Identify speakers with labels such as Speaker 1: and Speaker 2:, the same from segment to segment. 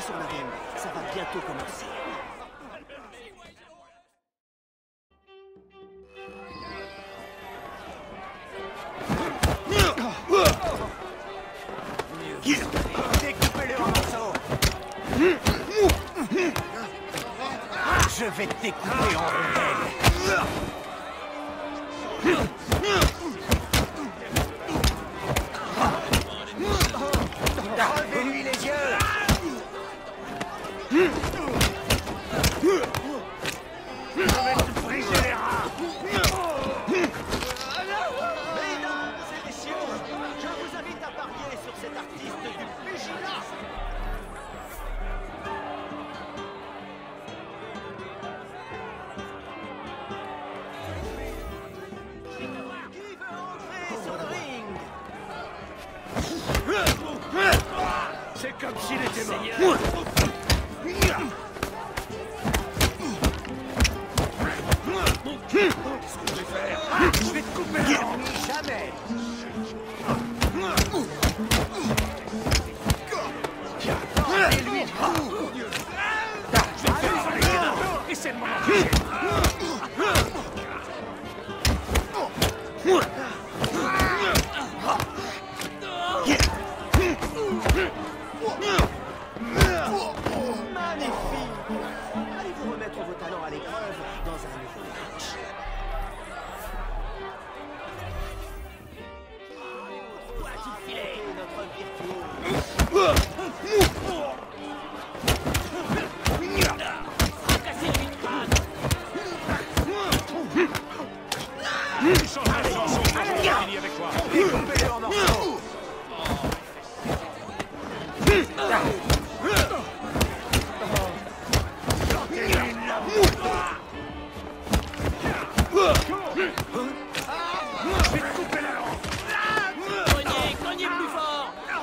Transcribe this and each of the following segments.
Speaker 1: sur le ring. Ça va bientôt commencer. Découpez-le en morceaux. Je vais te découper en rondelles. Enlevez-lui les yeux. Je vais te briser les reins. Mesdames et messieurs, je vous invite à parier sur cet artiste du pugilat. Qui veut entrer sur le ring?
Speaker 2: C'est comme s'il était mort. Qu'est-ce que je vais faire? Je vais te couper la langue.
Speaker 1: Jamais.
Speaker 2: Et lui, je vais te faire les guédins. Essaie de m'en empêcher.
Speaker 1: Magnifique. Allez-vous remettre vos talents à l'épreuve dans un nouveau match? Doit-il filer notre virtuose? Fracasser lui de crâne.
Speaker 2: Tu changes la chanson, je vais finir avec toi.
Speaker 1: Découpez-le en morceaux.
Speaker 2: Je vais te couper la langue.
Speaker 1: Cognez plus fort.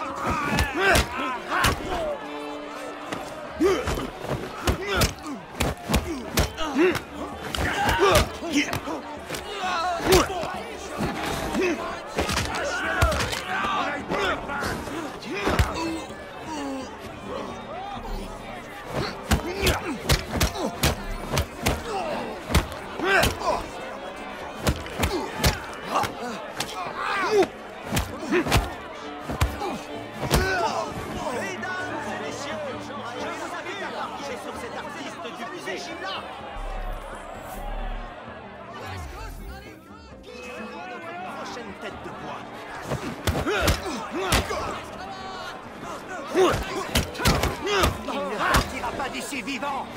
Speaker 1: Prochaine tête de bois. Il ne partira pas d'ici vivant.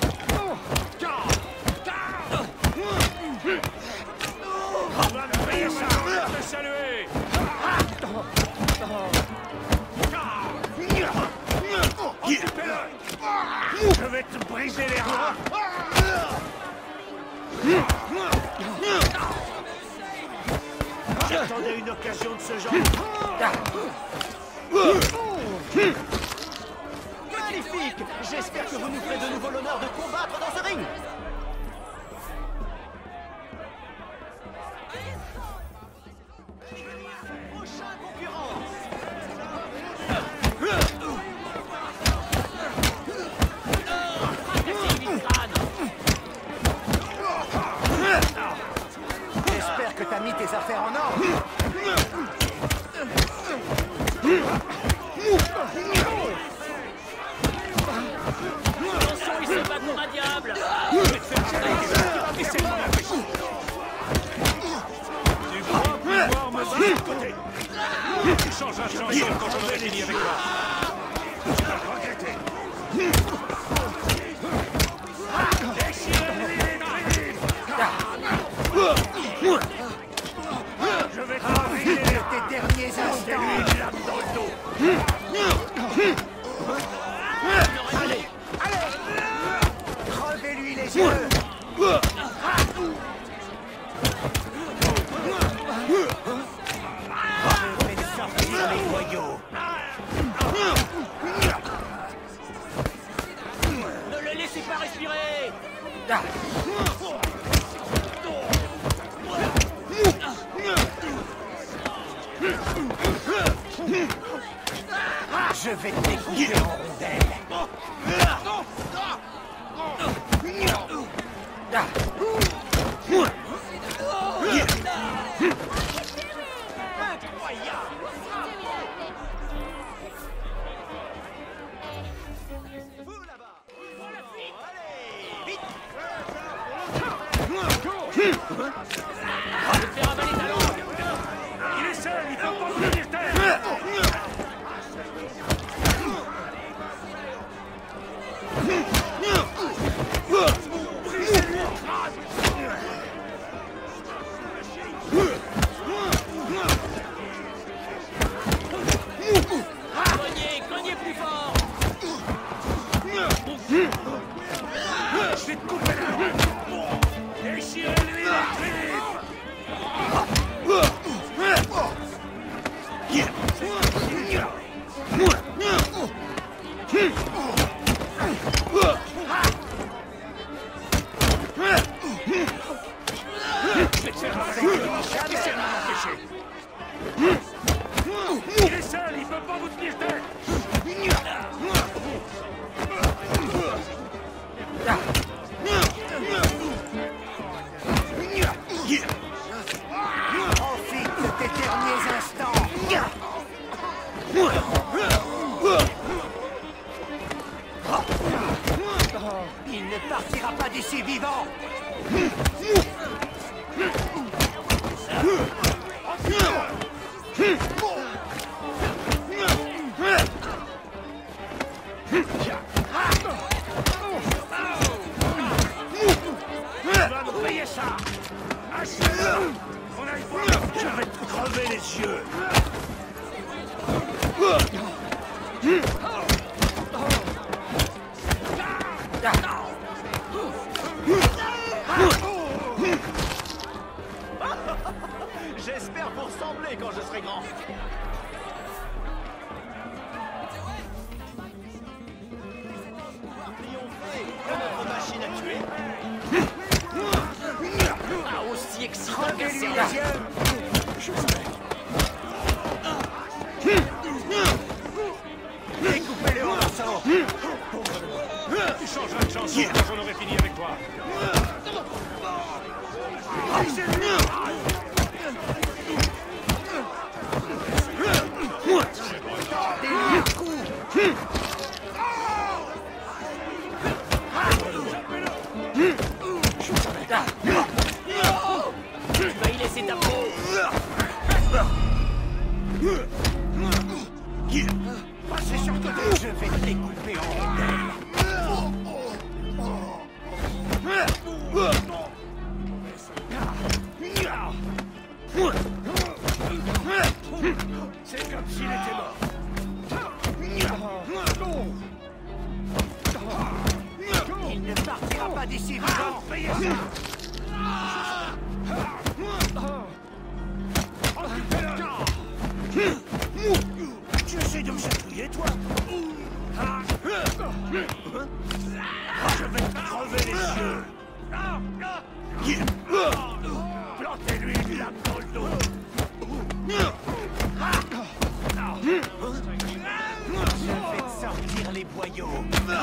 Speaker 2: On va me payer ça, on va te saluer. Occupez-le. Je vais te briser les reins. J'attendais une occasion de ce genre.
Speaker 1: Magnifique. J'espère que vous nous ferez de nouveau l'honneur de combattre dans ce ring. Prochain concurrent. J'espère que t'as mis tes affaires en ordre.
Speaker 3: Attention, il se bat comme un diable.
Speaker 2: Essaie de m'en empêcher. Tu crois pouvoir me battre de côté? Tu changes la chanson quand j'en aurai fini avec toi. Tu vas le regretter. Déchire-lui les griffes. Je vais t'envoyer
Speaker 1: Tes derniers instants.
Speaker 2: lui une lame dans le dos.
Speaker 1: Allez, allez. Crevez-lui les yeux. Faites sortir les noyaux.
Speaker 3: Ne le laissez pas respirer.
Speaker 1: Je vais te découper en rondelles. Vous là-bas. Allez, vite.
Speaker 3: Je vais te faire avaler ta langue.
Speaker 2: Il est seul, il peut pas vous tenir terre.
Speaker 3: Cognez plus fort.
Speaker 2: Je vais te couper la langue. Déchirez-lui la tripe. Je vais te faire avaler. Essaie de m'empêcher. Il est seul, il peut pas vous tenir tête.
Speaker 1: Profite de tes derniers instants. Il ne partira pas d'ici vivant.
Speaker 2: Tu vas nous payer ça. Achève-le. On a le droit. Je vais te crever les yeux.
Speaker 1: J'espère vous ressembler quand je serai grand. Pouvoir triompher de notre machine à tuer.
Speaker 3: Ah, aussi excitant qu'un
Speaker 1: Crevez-lui
Speaker 3: cerf.
Speaker 1: les yeux. Découpez-le en morceaux.
Speaker 2: Tu changeras de chanson quand j'en aurai fini avec toi.
Speaker 3: Tu vas y laisser ta peau.
Speaker 1: Passez sur le côté. Je vais te découper en rondelles.
Speaker 2: C'est comme s'il était mort.
Speaker 1: Il ne partira pas d'ici vivant.
Speaker 2: Payez ça. Tu essaies de me chatouiller, toi? Je vais te crever les yeux. Plantez-lui une lame dans le dos.
Speaker 1: Je vais te sortir les boyaux.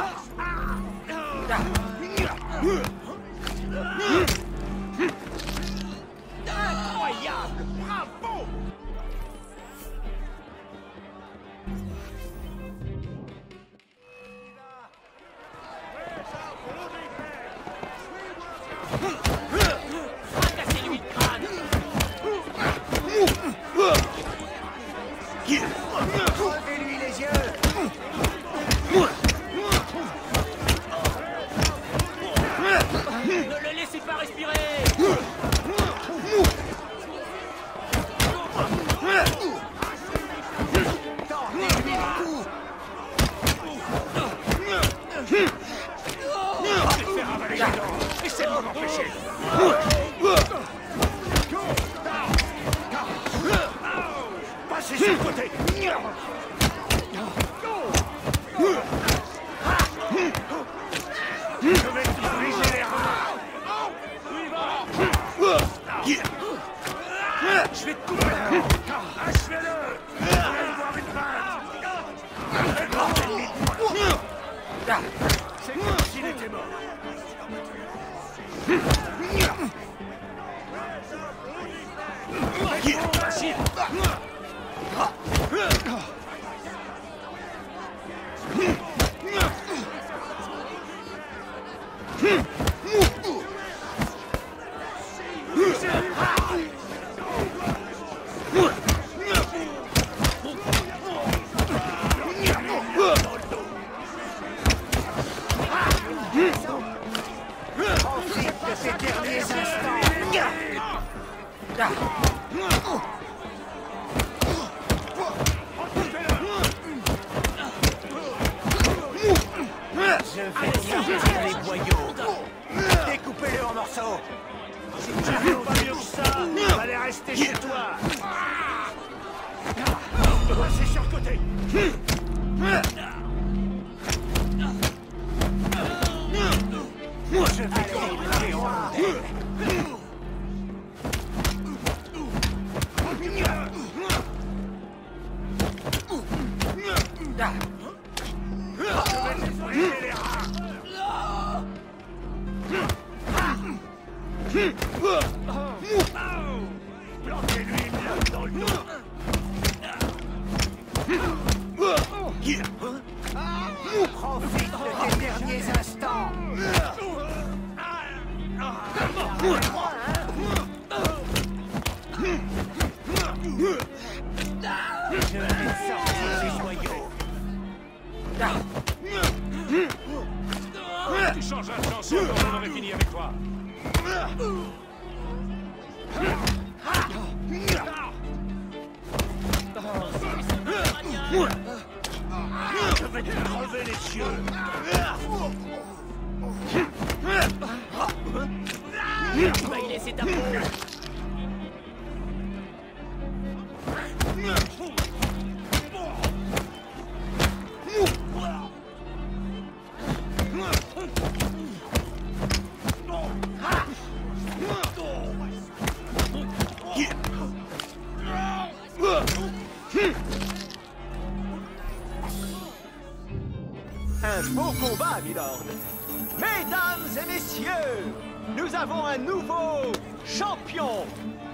Speaker 1: Incroyable! Bravo!
Speaker 3: Fracassez-lui le crâne.
Speaker 1: Crevez-lui les yeux!
Speaker 3: Ne le laissez pas respirer.
Speaker 1: Tordez-lui le cou!
Speaker 2: Je vais te faire avaler les dents. Essaie de m'empêcher. Passez sur le côté. Je vais te briser les reins. Je vais te couper. Achevez-le. C'est comme s'il était mort. Facile.
Speaker 1: Profite de ces derniers instants. Je vais sortir les boyaux. Découpez-le en morceaux.
Speaker 2: Si tu veux pas mieux que ça, allez rester chez toi. Passez sur le côté.
Speaker 1: Je vais les en rondelles.
Speaker 2: Plantez-lui une lame dans le dos.
Speaker 1: Profite de tes derniers instants. Je vais sortir les boyaux.
Speaker 2: Tu changeras de chanson quand on aurait fini avec toi. Je vais te crever les yeux.
Speaker 3: Tu vas y laisser ta peau.
Speaker 1: Un beau combat, milord. Mesdames et messieurs, nous avons un nouveau champion